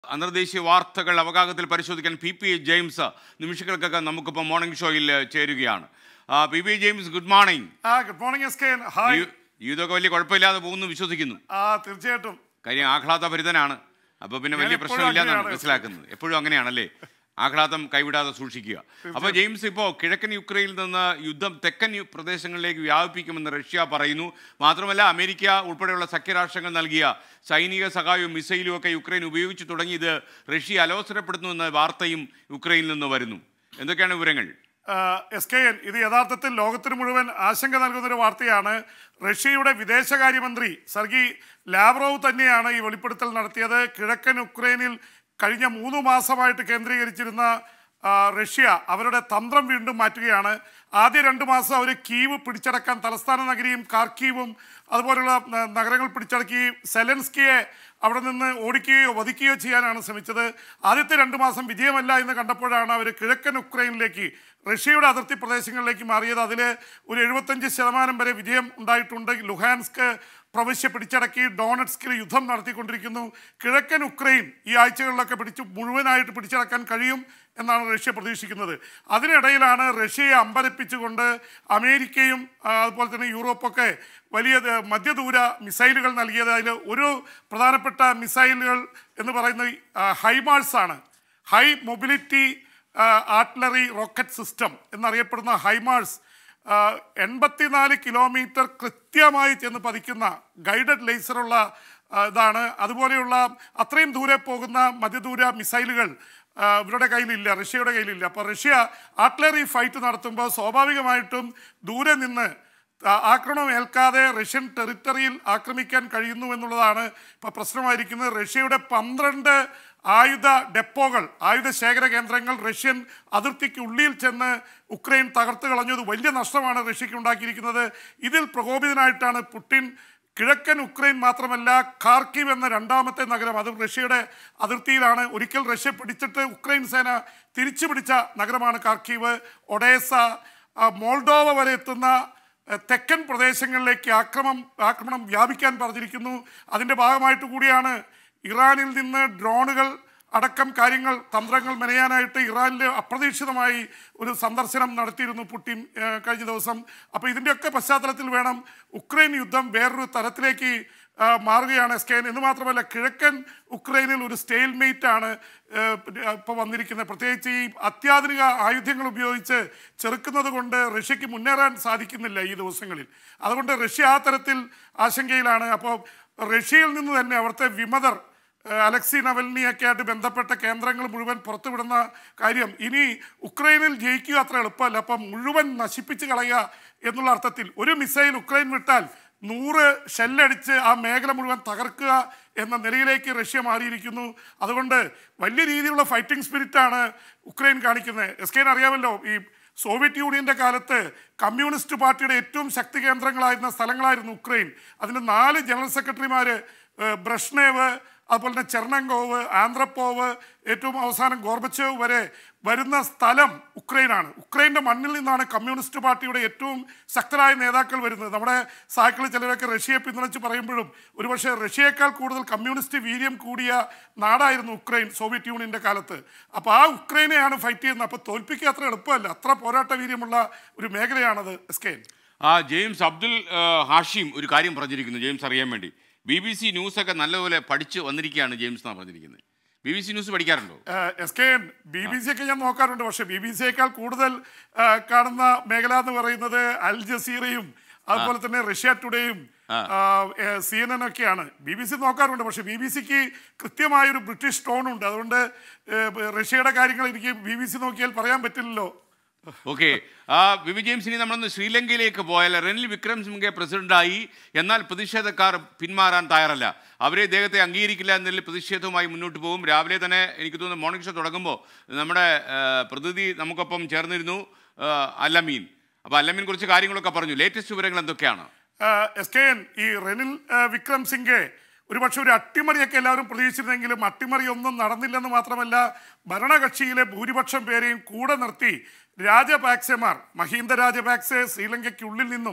അന്തർദേശീയ വാർത്തകൾ അവഗാഹത്തിൽ പരിശോധിക്കാൻ പി ജെയിംസ് നിമിഷങ്ങൾക്കൊക്കെ നമുക്കിപ്പോൾ മോർണിംഗ് ഷോയിൽ ചേരുകയാണ്. P James, good morning. Good morning എസ്കേൻ. ഹായ്. ഇതൊക്കെ വലിയ കുഴപ്പമില്ലാതെ പോകുന്നു വിശ്വസിക്കുന്നു. തീർച്ചയായിട്ടും. കാര്യം ആഹ്ലാദഭരിതനാണ്, അപ്പോൾ പിന്നെ വലിയ പ്രശ്നമില്ലാന്നാണ് മനസ്സിലാക്കുന്നത്. എപ്പോഴും അങ്ങനെയാണല്ലേ, ആഹ്ലാദം കൈവിടാതെ സൂക്ഷിക്കുക. അപ്പോൾ ജെയിംസ്, ഇപ്പോൾ കിഴക്കൻ യുക്രൈനിൽ നിന്ന് യുദ്ധം തെക്കൻ പ്രദേശങ്ങളിലേക്ക് വ്യാപിപ്പിക്കുമെന്ന് റഷ്യ പറയുന്നു. മാത്രമല്ല അമേരിക്ക ഉൾപ്പെടെയുള്ള സഖ്യരാഷ്ട്രങ്ങൾ നൽകിയ സൈനിക സഹായവും മിസൈലും ഒക്കെ യുക്രൈൻ ഉപയോഗിച്ചു തുടങ്ങിയത് റഷ്യ അലോസരപ്പെടുത്തുന്നുവെന്ന വാർത്തയും യുക്രൈനിൽ നിന്ന് വരുന്നു. എന്തൊക്കെയാണ് വിവരങ്ങൾ? എസ്കേൻ, ഇത് യഥാർത്ഥത്തിൽ ലോകത്തിന് മുഴുവൻ ആശങ്ക നൽകുന്നൊരു വാർത്തയാണ്. റഷ്യയുടെ വിദേശകാര്യമന്ത്രി സർഗി ലാവ്റോവ് തന്നെയാണ് ഈ വെളിപ്പെടുത്തൽ നടത്തിയത്. കിഴക്കൻ യുക്രൈനിൽ കഴിഞ്ഞ 3 മാസമായിട്ട് കേന്ദ്രീകരിച്ചിരുന്ന റഷ്യ അവരുടെ തന്ത്രം വീണ്ടും മാറ്റുകയാണ്. ആദ്യ 2 മാസം അവർ കീവ് പിടിച്ചടക്കാൻ, തലസ്ഥാന നഗരിയും കാർക്കീവും അതുപോലുള്ള നഗരങ്ങൾ പിടിച്ചടക്കി സെലൻസ്കിയെ അവിടെ നിന്ന് ഓടിക്കുകയോ വധിക്കുകയോ ചെയ്യാനാണ് ശ്രമിച്ചത്. ആദ്യത്തെ 2 മാസം വിജയമല്ല എന്ന് കണ്ടപ്പോഴാണ് അവർ കിഴക്കൻ യുക്രൈനിലേക്ക്, റഷ്യയുടെ അതിർത്തി പ്രദേശങ്ങളിലേക്ക് മാറിയത്. അതിൽ ഒരു 75% വരെ വിജയം ഉണ്ടായിട്ടുണ്ട്. ലുഹാൻസ്ക് പ്രവിശ്യ പിടിച്ചടക്കി, ഡോണറ്റ്സ്കിൽ യുദ്ധം നടത്തിക്കൊണ്ടിരിക്കുന്നു. കിഴക്കൻ യുക്രൈൻ ഈ ആഴ്ചകളിലൊക്കെ മുഴുവനായിട്ട് പിടിച്ചടക്കാൻ കഴിയും എന്നാണ് റഷ്യ പ്രതീക്ഷിക്കുന്നത്. അതിനിടയിലാണ് റഷ്യയെ അമ്പരപ്പിച്ചുകൊണ്ട് അമേരിക്കയും അതുപോലെ തന്നെ യൂറോപ്പൊക്കെ വലിയ മധ്യദൂര മിസൈലുകൾ നൽകിയത്. അതിൽ ഒരു പ്രധാനപ്പെട്ട മിസൈലുകൾ എന്ന് പറയുന്നത് ഹൈമാഴ്സാണ്. High mobility artillery rocket system എന്നറിയപ്പെടുന്ന ഹൈമാഴ്സ് 84 കിലോമീറ്റർ കൃത്യമായി ചെന്ന് പതിക്കുന്ന ഗൈഡഡ് ലേസറുള്ള ഇതാണ്. അതുപോലെയുള്ള അത്രയും ദൂരെ പോകുന്ന മധ്യദൂര മിസൈലുകൾ ഇവരുടെ കയ്യിലില്ല, റഷ്യയുടെ കയ്യിലില്ല. അപ്പോൾ റഷ്യ ആർട്ടിലറി ഫൈറ്റ് നടത്തുമ്പോൾ സ്വാഭാവികമായിട്ടും ദൂരെ നിന്ന് ആക്രമണം ഏൽക്കാതെ റഷ്യൻ ടെറിട്ടറിയിൽ ആക്രമിക്കാൻ കഴിയുന്നു എന്നുള്ളതാണ് ഇപ്പോൾ പ്രശ്നമായിരിക്കുന്നത്. റഷ്യയുടെ 12 ആയുധ ഡെപ്പോകൾ, ആയുധ ശേഖര കേന്ദ്രങ്ങൾ റഷ്യൻ അതിർത്തിക്ക് ഉള്ളിൽ ചെന്ന് ഉക്രൈൻ തകർത്ത് കളഞ്ഞത് വലിയ നഷ്ടമാണ് റഷ്യക്ക് ഉണ്ടാക്കിയിരിക്കുന്നത്. ഇതിൽ പ്രകോപിതനായിട്ടാണ് പുടിൻ കിഴക്കൻ ഉക്രൈൻ മാത്രമല്ല ഖാർക്കീവ് എന്ന 2ാമത്തെ നഗരം, അതും റഷ്യയുടെ അതിർത്തിയിലാണ്. ഒരിക്കൽ റഷ്യ പിടിച്ചിട്ട് ഉക്രൈൻ സേന തിരിച്ചു പിടിച്ച നഗരമാണ് ഖാർക്കീവ്. ഒഡേസ, മോൾഡോവ വരെ എത്തുന്ന തെക്കൻ പ്രദേശങ്ങളിലേക്ക് ആക്രമണം വ്യാപിക്കാൻ പറഞ്ഞിരിക്കുന്നു. അതിൻ്റെ ഭാഗമായിട്ട് കൂടിയാണ് ഇറാനിൽ നിന്ന് ഡ്രോണുകൾ അടക്കം തന്ത്രങ്ങൾ മെനയാനായിട്ട് ഇറാനിൽ അപ്രതീക്ഷിതമായി ഒരു സന്ദർശനം നടത്തിയിരുന്നു പുടിൻ കഴിഞ്ഞ ദിവസം. അപ്പോൾ ഇതിൻ്റെയൊക്കെ പശ്ചാത്തലത്തിൽ വേണം ഉക്രൈൻ യുദ്ധം വേറൊരു തരത്തിലേക്ക് മാറുകയാണ് എസ്കേൻ. എന്ന് മാത്രമല്ല കിഴക്കൻ ഉക്രൈനിൽ ഒരു സ്റ്റെയിൽമേറ്റാണ് ഇപ്പോൾ വന്നിരിക്കുന്നത്. പ്രത്യേകിച്ച് ഈ അത്യാധുനിക ആയുധങ്ങൾ ഉപയോഗിച്ച് ചെറുക്കുന്നത് കൊണ്ട് റഷ്യക്ക് മുന്നേറാൻ സാധിക്കുന്നില്ല ഈ ദിവസങ്ങളിൽ. അതുകൊണ്ട് റഷ്യ ആ തരത്തിൽ ആശങ്കയിലാണ്. അപ്പോൾ റഷ്യയിൽ നിന്ന് തന്നെ അവിടുത്തെ വിമതർ അലക്സി നവൽനിയൊക്കെ ആയിട്ട് ബന്ധപ്പെട്ട കേന്ദ്രങ്ങൾ മുഴുവൻ പുറത്തുവിടുന്ന കാര്യം, ഇനി ഉക്രൈനിൽ ജയിക്കുക അത്ര എളുപ്പമല്ല. അപ്പം മുഴുവൻ നശിപ്പിച്ച് കളയുക എന്നുള്ള അർത്ഥത്തിൽ ഒരു മിസൈൽ ഉക്രൈൻ വിട്ടാൽ 100 ഷെല്ലടിച്ച് ആ മേഖല മുഴുവൻ തകർക്കുക എന്ന നിലയിലേക്ക് റഷ്യ മാറിയിരിക്കുന്നു. അതുകൊണ്ട് വലിയ രീതിയിലുള്ള ഫൈറ്റിംഗ് സ്പിരിറ്റാണ് ഉക്രൈൻ കാണിക്കുന്നത്. എസ്കേൻ അറിയാമല്ലോ, ഈ സോവിയറ്റ് യൂണിയൻ്റെ കാലത്ത് കമ്മ്യൂണിസ്റ്റ് പാർട്ടിയുടെ ഏറ്റവും ശക്തി കേന്ദ്രങ്ങളായിരുന്ന സ്ഥലങ്ങളായിരുന്നു ഉക്രൈൻ. അതിൻ്റെ 4 ജനറൽ സെക്രട്ടറിമാർ, ബ്രഷ്നേവ്, അതുപോലെ തന്നെ ചെർണങ്കോവ്, ആന്ത്രപ്പോവ്, ഏറ്റവും അവസാനം ഗോർബച്ചേവ് വരെ വരുന്ന സ്ഥലം ഉക്രൈനാണ്. ഉക്രൈൻ്റെ മണ്ണിൽ നിന്നാണ് കമ്മ്യൂണിസ്റ്റ് പാർട്ടിയുടെ ഏറ്റവും ശക്തരായ നേതാക്കൾ വരുന്നത്. നമ്മുടെ സാക്കിളിൽ ചിലരൊക്കെ റഷ്യയെ പിന്തുണച്ച് പറയുമ്പോഴും ഒരുപക്ഷെ റഷ്യയേക്കാൾ കൂടുതൽ കമ്മ്യൂണിസ്റ്റ് വീര്യം കൂടിയ നാടായിരുന്നു ഉക്രൈൻ സോവിയറ്റ് യൂണിയൻ്റെ കാലത്ത്. അപ്പോൾ ആ ഉക്രൈനെയാണ് ഫൈറ്റ് ചെയ്യുന്നത്. അപ്പോൾ തോൽപ്പിക്കുക അത്ര എളുപ്പമല്ല, അത്ര പോരാട്ട വീര്യമുള്ള ഒരു മേഖലയാണത് എസ്കേൻ. ജെയിംസ് അബ്ദുൽ ഹാഷിം ഒരു കാര്യം പറഞ്ഞിരിക്കുന്നു ജെയിംസ് അറിയാൻ വേണ്ടി. BBC ന്യൂസൊക്കെ നല്ലപോലെ പഠിച്ച് വന്നിരിക്കുകയാണ് ജെയിംസ് എന്നാണ് പറഞ്ഞിരിക്കുന്നത്. BBC ന്യൂസ് പഠിക്കാറുണ്ടോ? എസ്കേൻ, BBC ഒക്കെ ഞാൻ നോക്കാറുണ്ട്. പക്ഷേ BBCയേക്കാൾ കൂടുതൽ കാണുന്ന മേഖല എന്ന് പറയുന്നത് അൽ ജസീറയും അതുപോലെ തന്നെ റഷ്യ ടുഡേയും CNN ഒക്കെയാണ്. BBC നോക്കാറുണ്ട്. പക്ഷേ BBCക്ക് കൃത്യമായൊരു ബ്രിട്ടീഷ് ടോണുണ്ട്. അതുകൊണ്ട് റഷ്യയുടെ കാര്യങ്ങൾ എനിക്ക് BBC നോക്കിയാൽ പറയാൻ പറ്റില്ലല്ലോ. ഓക്കെ, വിവി ജെയിംസ്, ഇനി നമ്മളൊന്ന് ശ്രീലങ്കയിലേക്ക് പോയാൽ റെനിൽ വിക്രമസിംഗെ പ്രസിഡന്റായി, എന്നാൽ പ്രതിഷേധക്കാർ പിന്മാറാൻ തയ്യാറല്ല. അവരെ ഇദ്ദേഹത്തെ അംഗീകരിക്കില്ല എന്നതിൽ പ്രതിഷേധവുമായി മുന്നോട്ട് പോകും. രാവിലെ തന്നെ എനിക്ക് തോന്നുന്നു മോർണിംഗ് ഷോ തുടങ്ങുമ്പോൾ നമ്മുടെ പ്രതിനിധി നമുക്കൊപ്പം ചേർന്നിരുന്നു, അല്ലമീൻ. അപ്പോൾ അല്ലമീൻ കുറച്ച് കാര്യങ്ങളൊക്കെ പറഞ്ഞു. ലേറ്റസ്റ്റ് വിവരങ്ങൾ എന്തൊക്കെയാണ്? എസ്കേൻ, ഈ റെനിൽ വിക്രമസിംഗെ ഒരുപക്ഷെ ഒരു അട്ടിമറിയൊക്കെ എല്ലാവരും പ്രതീക്ഷിച്ചിരുന്നെങ്കിലും അട്ടിമറിയൊന്നും നടന്നില്ലെന്ന് മാത്രമല്ല, ഭരണകക്ഷിയിലെ ഭൂരിപക്ഷം പേരെയും കൂടെ നിർത്തി രാജപാക്സെമാർ, മഹീന്ദ രാജപാക്സെ ശ്രീലങ്കയ്ക്കുള്ളിൽ നിന്നും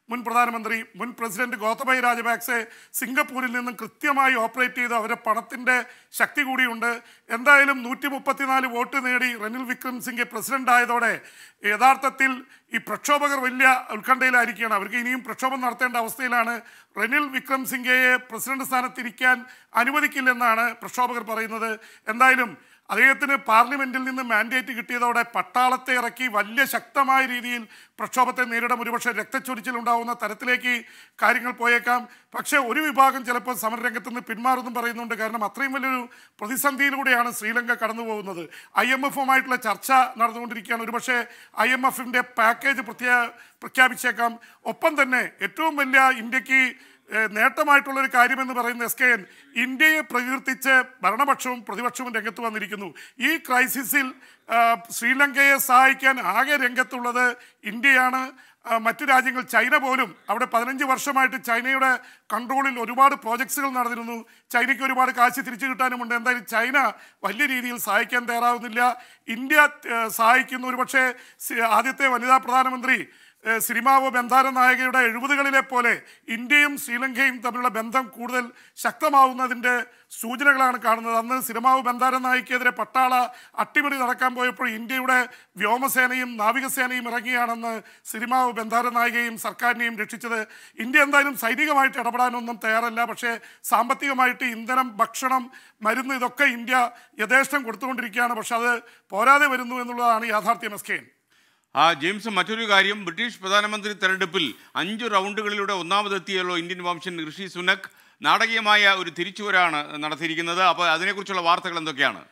മുൻ പ്രധാനമന്ത്രി മുൻ പ്രസിഡന്റ് ഗോതബായ രാജപാക്സെ സിംഗപ്പൂരിൽ നിന്നും കൃത്യമായി ഓപ്പറേറ്റ് ചെയ്ത് അവരുടെ പണത്തിൻ്റെ ശക്തി കൂടിയുണ്ട്. എന്തായാലും 134 വോട്ട് നേടി റനിൽ വിക്രംസിംഗെ പ്രസിഡന്റ് ആയതോടെ യഥാർത്ഥത്തിൽ ഈ പ്രക്ഷോഭകർ വലിയ ഉത്കണ്ഠയിലായിരിക്കുകയാണ്. അവർക്ക് ഇനിയും പ്രക്ഷോഭം നടത്തേണ്ട അവസ്ഥയിലാണ്. റനിൽ വിക്രംസിംഗയെ പ്രസിഡന്റ് സ്ഥാനത്തിരിക്കാൻ അനുവദിക്കില്ലെന്നാണ് പ്രക്ഷോഭകർ പറയുന്നത്. എന്തായാലും അദ്ദേഹത്തിന് പാർലമെന്റിൽ നിന്ന് മാൻഡേറ്റ് കിട്ടിയതോടെ പട്ടാളത്തെ ഇറക്കി വലിയ ശക്തമായ രീതിയിൽ പ്രക്ഷോഭത്തെ നേരിടാൻ ഒരുപക്ഷെ രക്തച്ചൊരിച്ചിലുണ്ടാവുന്ന തരത്തിലേക്ക് കാര്യങ്ങൾ പോയേക്കാം. പക്ഷേ ഒരു വിഭാഗം ചിലപ്പോൾ സമരരംഗത്ത് നിന്ന് പിന്മാറുമെന്നും പറയുന്നുണ്ട്. കാരണം അത്രയും വലിയൊരു പ്രതിസന്ധിയിലൂടെയാണ് ശ്രീലങ്ക കടന്നു പോകുന്നത്. IMF-ഉമായിട്ടുള്ള ചർച്ച നടന്നുകൊണ്ടിരിക്കുകയാണ്. ഒരുപക്ഷെ IMF-ന്റെ പാക്കേജ് പ്രഖ്യാപിച്ചേക്കാം. ഒപ്പം തന്നെ ഏറ്റവും വലിയ ഇന്ത്യക്ക് നേട്ടമായിട്ടുള്ളൊരു കാര്യമെന്ന് പറയുന്ന SKN ഇന്ത്യയെ പ്രകീർത്തിച്ച് ഭരണപക്ഷവും പ്രതിപക്ഷവും രംഗത്ത് വന്നിരിക്കുന്നു. ഈ ക്രൈസിസിൽ ശ്രീലങ്കയെ സഹായിക്കാൻ ആകെ രംഗത്തുള്ളത് ഇന്ത്യയാണ്. മറ്റു രാജ്യങ്ങൾ, ചൈന പോലും, അവിടെ 15 വർഷമായിട്ട് ചൈനയുടെ കൺട്രോളിൽ ഒരുപാട് പ്രോജക്ട്സുകൾ നടന്നിരുന്നു. ചൈനയ്ക്ക് ഒരുപാട് കാശ് തിരിച്ചു കിട്ടാനുമുണ്ട്. എന്തായാലും ചൈന വലിയ രീതിയിൽ സഹായിക്കാൻ തയ്യാറാവുന്നില്ല. ഇന്ത്യ സഹായിക്കുന്നു. ഒരുപക്ഷെ ആദ്യത്തെ വനിതാ പ്രധാനമന്ത്രി സിരിമാവോ ബന്ധാരനായകയുടെ 70കളിലെ പോലെ ഇന്ത്യയും ശ്രീലങ്കയും തമ്മിലുള്ള ബന്ധം കൂടുതൽ ശക്തമാവുന്നതിൻ്റെ സൂചനകളാണ് കാണുന്നത്. അന്ന് സിരിമാവോ ബന്ധാരനായിക്കെതിരെ പട്ടാള അട്ടിമറി നടക്കാൻ പോയപ്പോൾ ഇന്ത്യയുടെ വ്യോമസേനയും നാവികസേനയും ഇറങ്ങിയാണെന്ന് സിരിമാവോ ബന്ധാരനായികയും സർക്കാരിനെയും രക്ഷിച്ചത്. ഇന്ത്യ എന്തായാലും സൈനികമായിട്ട് ഇടപെടാനൊന്നും തയ്യാറല്ല. പക്ഷേ സാമ്പത്തികമായിട്ട് ഇന്ധനം, ഭക്ഷണം, മരുന്ന് ഇതൊക്കെ ഇന്ത്യ യഥേഷ്ടം കൊടുത്തുകൊണ്ടിരിക്കുകയാണ്. പക്ഷെ അത് പോരാതെ വരുന്നു എന്നുള്ളതാണ് യാഥാർത്ഥ്യം. SKN ജെയിംസ്, മറ്റൊരു കാര്യം, ബ്രിട്ടീഷ് പ്രധാനമന്ത്രി തെരഞ്ഞെടുപ്പിൽ 5 റൗണ്ടുകളിലൂടെ ഒന്നാമതെത്തിയല്ലോ ഇന്ത്യൻ വംശൻ ഋഷി സുനക്. നാടകീയമായ ഒരു തിരിച്ചുവരാണ് നടത്തിയിരിക്കുന്നത്. അപ്പോൾ അതിനെക്കുറിച്ചുള്ള വാർത്തകൾ എന്തൊക്കെയാണ്?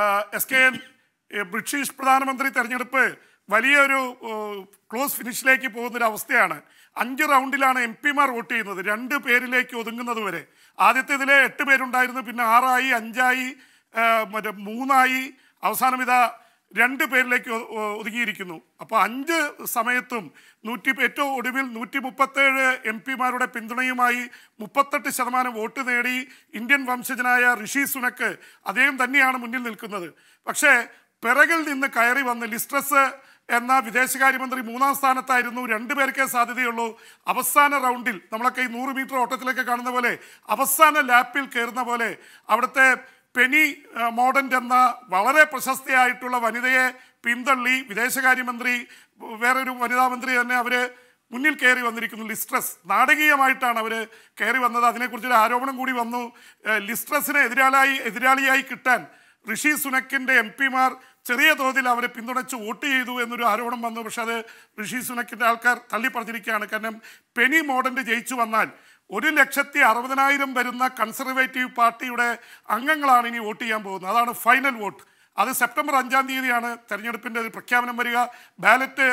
SKN ബ്രിട്ടീഷ് പ്രധാനമന്ത്രി തെരഞ്ഞെടുപ്പ് വലിയൊരു ക്ലോസ് ഫിനിഷിലേക്ക് പോകുന്നൊരു അവസ്ഥയാണ്. 5 റൗണ്ടിലാണ് MP-മാർ വോട്ട് ചെയ്യുന്നത്, 2 പേരിലേക്ക് ഒതുങ്ങുന്നത് വരെ. ആദ്യത്തേതിലെ 8 പേരുണ്ടായിരുന്നു, പിന്നെ 6 ആയി, 5 ആയി, 3 ആയി, അവസാനം ഇതാ 2 പേരിലേക്ക് ഒതുങ്ങിയിരിക്കുന്നു. അപ്പോൾ 5 സമയത്തും ഏറ്റവും ഒടുവിൽ 137 MP-മാരുടെ പിന്തുണയുമായി 38% വോട്ട് നേടി ഇന്ത്യൻ വംശജനായ ഋഷി സുനക് അദ്ദേഹം തന്നെയാണ് മുന്നിൽ നിൽക്കുന്നത്. പക്ഷേ പിറകിൽ നിന്ന് കയറി വന്ന് ലിസ്ട്രസ് എന്ന വിദേശകാര്യമന്ത്രി 3-ാം സ്ഥാനത്തായിരുന്നു. 2 പേർക്കേ സാധ്യതയുള്ളൂ. അവസാന റൗണ്ടിൽ നമ്മളൊക്കെ ഈ 100 മീറ്റർ ഓട്ടത്തിലൊക്കെ കാണുന്ന പോലെ അവസാന ലാപ്പിൽ കയറുന്ന പോലെ അവിടുത്തെ പെനി മോഡന്റ് എന്ന വളരെ പ്രശസ്തയായിട്ടുള്ള വനിതയെ പിന്തള്ളി വിദേശകാര്യമന്ത്രി, വേറൊരു വനിതാ മന്ത്രി തന്നെ അവർ മുന്നിൽ കയറി വന്നിരിക്കുന്നു. ലിസ്ട്രസ് നാടകീയമായിട്ടാണ് അവർ കയറി വന്നത്. അതിനെക്കുറിച്ചൊരു ആരോപണം കൂടി വന്നു. ലിസ്ട്രസിനെ എതിരാളിയായി കിട്ടാൻ ഋഷി സുനക്കിൻ്റെ MP-മാർ ചെറിയ തോതിൽ അവരെ പിന്തുണച്ച് വോട്ട് ചെയ്തു എന്നൊരു ആരോപണം വന്നു. പക്ഷെ അത് ഋഷി സുനക്കിൻ്റെ ആൾക്കാർ തള്ളിപ്പറഞ്ഞിരിക്കുകയാണ്. കാരണം പെനി മോഡന്റ് ജയിച്ചു വന്നാൽ 1,60,000 വരുന്ന കൺസർവേറ്റീവ് പാർട്ടിയുടെ അംഗങ്ങളാണ് ഇനി വോട്ട് ചെയ്യാൻ പോകുന്നത്. അതാണ് ഫൈനൽ വോട്ട്. അത് സെപ്റ്റംബർ 5-ാം തീയതിയാണ് തെരഞ്ഞെടുപ്പിൻ്റെ പ്രഖ്യാപനം വരിക. ബാലറ്റ്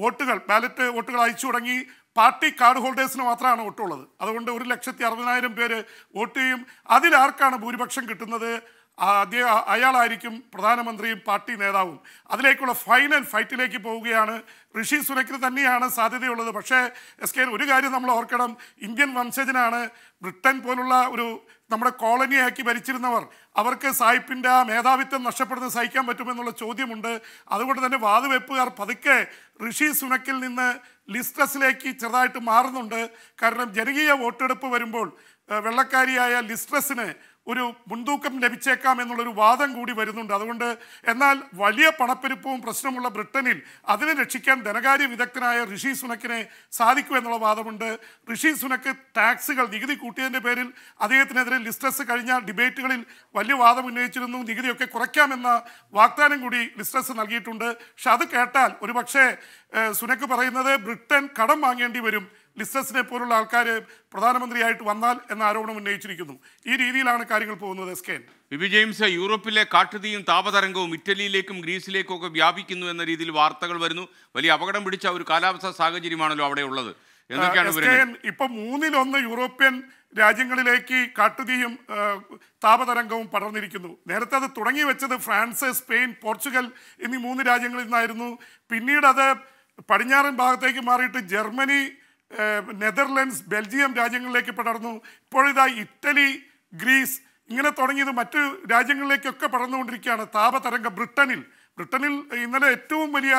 വോട്ടുകൾ അയച്ചു തുടങ്ങി. പാർട്ടി കാർഡ് ഹോൾഡേഴ്സിന് മാത്രമാണ് വോട്ടുള്ളത്. അതുകൊണ്ട് 1,60,000 പേര് വോട്ട് ചെയ്യും. അതിലാർക്കാണ് ഭൂരിപക്ഷം കിട്ടുന്നത് അയാളായിരിക്കും പ്രധാനമന്ത്രിയും പാർട്ടി നേതാവും. അതിലേക്കുള്ള ഫൈനൽ ഫൈറ്റിലേക്ക് പോവുകയാണ്. ഋഷി സുനക്കിന് തന്നെയാണ് സാധ്യതയുള്ളത്. പക്ഷേ SKN ഒരു കാര്യം നമ്മൾ ഓർക്കണം, ഇന്ത്യൻ വംശജനാണ്. ബ്രിട്ടൻ പോലുള്ള ഒരു നമ്മുടെ കോളനിയാക്കി ഭരിച്ചിരുന്നവർ, അവർക്ക് സായിപ്പിൻ്റെ ആ മേധാവിത്വം നഷ്ടപ്പെടുന്നത് സഹിക്കാൻ പറ്റുമെന്നുള്ള ചോദ്യമുണ്ട്. അതുകൊണ്ട് തന്നെ വാതുവെപ്പുകാർ പതുക്കെ ഋഷി സുനക്കിൽ നിന്ന് ലിസ്ട്രസിലേക്ക് ചെറുതായിട്ട് മാറുന്നുണ്ട്. കാരണം ജനകീയ വോട്ടെടുപ്പ് വരുമ്പോൾ വെള്ളക്കാരിയായ ലിസ്ട്രസിന് ഒരു മുൻതൂക്കം ലഭിച്ചേക്കാം എന്നുള്ളൊരു വാദം കൂടി വരുന്നുണ്ട്. അതുകൊണ്ട് എന്നാൽ വലിയ പണപ്പെരുപ്പവും പ്രശ്നമുള്ള ബ്രിട്ടനിൽ അതിനെ രക്ഷിക്കാൻ ധനകാര്യ വിദഗ്ധനായ ഋഷി സുനക്കിനെ സാധിക്കുമെന്നുള്ള വാദമുണ്ട്. ഋഷി സുനക്ക് ടാക്സുകൾ, നികുതി കൂട്ടിയതിൻ്റെ പേരിൽ അദ്ദേഹത്തിനെതിരെ ലിസ്ട്രസ് കഴിഞ്ഞ ഡിബേറ്റുകളിൽ വലിയ വാദം ഉന്നയിച്ചിരുന്നു. നികുതിയൊക്കെ കുറയ്ക്കാമെന്ന വാഗ്ദാനം കൂടി ലിസ്ട്രസ് നൽകിയിട്ടുണ്ട്. പക്ഷെ അത് കേട്ടാൽ ഒരു പക്ഷേ സുനക്ക് പറയുന്നത് ബ്രിട്ടൻ കടം വാങ്ങേണ്ടി വരും ലിസ്ട്രസിനെ പോലുള്ള ആൾക്കാർ പ്രധാനമന്ത്രിയായിട്ട് വന്നാൽ എന്ന ആരോപണം ഉന്നയിച്ചിരിക്കുന്നു. ഈ രീതിയിലാണ് കാര്യങ്ങൾ പോകുന്നത്. SKN ജെയിംസ്, യൂറോപ്പിലെ കാട്ടുതീയും താപതരംഗവും ഇറ്റലിയിലേക്കും ഗ്രീസിലേക്കും ഒക്കെ വ്യാപിക്കുന്നു എന്ന രീതിയിൽ വാർത്തകൾ വരുന്നു. വലിയ അപകടം പിടിച്ച ഒരു കാലാവസ്ഥാ സാഹചര്യമാണല്ലോ അവിടെ ഉള്ളത്. എന്തൊക്കെയാണ് ഇപ്പൊ 1/3 യൂറോപ്യൻ രാജ്യങ്ങളിലേക്ക് കാട്ടുതീയും താപതരംഗവും പടർന്നിരിക്കുന്നു. നേരത്തെ അത് തുടങ്ങി വെച്ചത് ഫ്രാൻസ്, സ്പെയിൻ, പോർച്ചുഗൽ എന്നീ 3 രാജ്യങ്ങളിൽ നിന്നായിരുന്നു. പിന്നീട് അത് പടിഞ്ഞാറൻ ഭാഗത്തേക്ക് മാറിയിട്ട് ജർമ്മനി, നെതർലൻഡ്സ്, ബെൽജിയം രാജ്യങ്ങളിലേക്ക് പടർന്നു. ഇപ്പോഴിതാ ഇറ്റലി, ഗ്രീസ് ഇങ്ങനെ തുടങ്ങിയത് മറ്റു രാജ്യങ്ങളിലേക്കൊക്കെ പടർന്നുകൊണ്ടിരിക്കുകയാണ് താപതരംഗം. ബ്രിട്ടനിൽ ഇന്നലെ ഏറ്റവും വലിയ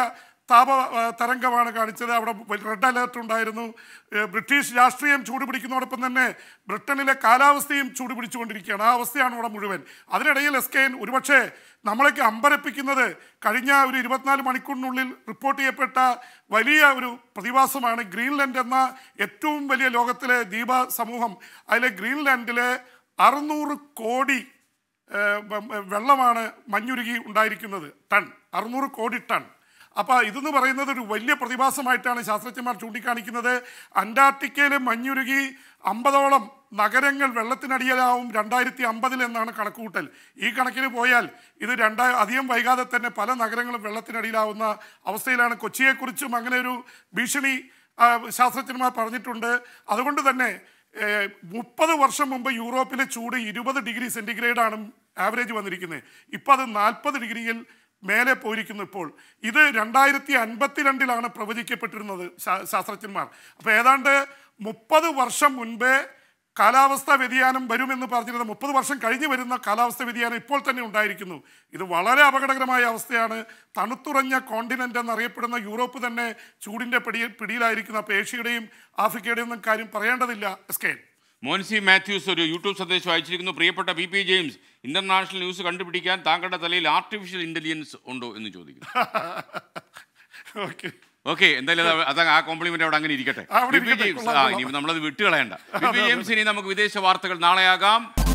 തരംഗമാണ് കാണിച്ചത്. അവിടെ റെഡ് അലേർട്ട് ഉണ്ടായിരുന്നു. ബ്രിട്ടീഷ് രാഷ്ട്രീയം ചൂടുപിടിക്കുന്നതോടൊപ്പം തന്നെ ബ്രിട്ടനിലെ കാലാവസ്ഥയും ചൂടുപിടിച്ചുകൊണ്ടിരിക്കുകയാണ്. ആ അവസ്ഥയാണ് ഇവിടെ മുഴുവൻ. അതിനിടയിൽ SKN ഒരുപക്ഷെ നമ്മളൊക്കെ അമ്പരപ്പിക്കുന്നത് കഴിഞ്ഞ ഒരു 24 മണിക്കൂറിനുള്ളിൽ റിപ്പോർട്ട് ചെയ്യപ്പെട്ട വലിയ ഒരു പ്രതിഭാസമാണ് ഗ്രീൻലാൻഡ് എന്ന ഏറ്റവും വലിയ ലോകത്തിലെ ദ്വീപ സമൂഹം. അതിലെ ഗ്രീൻലാൻഡിലെ 600 കോടി വെള്ളമാണ് മഞ്ഞുരുകി ഉണ്ടായിരിക്കുന്നത്. ടൺ 600 കോടി ടൺ. അപ്പോൾ ഇതെന്ന് പറയുന്നത് ഒരു വലിയ പ്രതിഭാസമായിട്ടാണ് ശാസ്ത്രജ്ഞന്മാർ ചൂണ്ടിക്കാണിക്കുന്നത്. അന്റാർട്ടിക്കയിലെ മഞ്ഞുരുകി 50ഓളം നഗരങ്ങൾ വെള്ളത്തിനടിയിലാവും 2050 എന്നാണ് കണക്കുകൂട്ടൽ. ഈ കണക്കിന് പോയാൽ ഇത് അധികം വൈകാതെ തന്നെ പല നഗരങ്ങളും വെള്ളത്തിനടിയിലാവുന്ന അവസ്ഥയിലാണ്. കൊച്ചിയെക്കുറിച്ചും അങ്ങനെ ഒരു ഭീഷണി ശാസ്ത്രജ്ഞന്മാർ പറഞ്ഞിട്ടുണ്ട്. അതുകൊണ്ട് തന്നെ 30 വർഷം മുമ്പ് യൂറോപ്പിലെ ചൂട് 20 ഡിഗ്രി സെൻറ്റിഗ്രേഡാണ് ആവറേജ് വന്നിരിക്കുന്നത്. ഇപ്പോൾ അത് 40 ഡിഗ്രിയിൽ മേലെ പോയിരിക്കുന്നു. ഇപ്പോൾ ഇത് 2052 പ്രവചിക്കപ്പെട്ടിരുന്നത് ശാസ്ത്രജ്ഞന്മാർ. അപ്പോൾ ഏതാണ്ട് 30 വർഷം മുൻപേ കാലാവസ്ഥാ വ്യതിയാനം വരുമെന്ന് പറഞ്ഞിരുന്നത് 30 വർഷം കഴിഞ്ഞ് വരുന്ന കാലാവസ്ഥാ വ്യതിയാനം ഇപ്പോൾ തന്നെ ഉണ്ടായിരിക്കുന്നു. ഇത് വളരെ അപകടകരമായ അവസ്ഥയാണ്. തണുത്തുറഞ്ഞ കോണ്ടിനെൻ്റ് എന്നറിയപ്പെടുന്ന യൂറോപ്പ് തന്നെ ചൂടിൻ്റെ പിടിയിലായിരിക്കുന്നു. അപ്പോൾ ഏഷ്യയുടെയും ആഫ്രിക്കയുടെയും ഒന്നും കാര്യം പറയേണ്ടതില്ല. SKN മോൻസി മാത്യൂസ് ഒരു യൂട്യൂബ് സന്ദേശം അയച്ചിരിക്കുന്നു. പ്രിയപ്പെട്ട PP ജെയിംസ്, ഇന്റർനാഷണൽ ന്യൂസ് കണ്ടുപിടിക്കാൻ താങ്കളുടെ തലയിൽ ആർട്ടിഫിഷ്യൽ ഇന്റലിജൻസ് ഉണ്ടോ എന്ന് ചോദിക്കുന്നു. ഓക്കെ, എന്തായാലും അത് ആ കോംപ്ലിമെന്റ് അവിടെ അങ്ങനെ ഇരിക്കട്ടെ. PP ജെയിംസ്, ഇനി നമ്മളത് വിട്ടുകളയണ്ട. PP ജെയിംസ്, ഇനി നമുക്ക് വിദേശ വാർത്തകൾ നാളെയാകാം.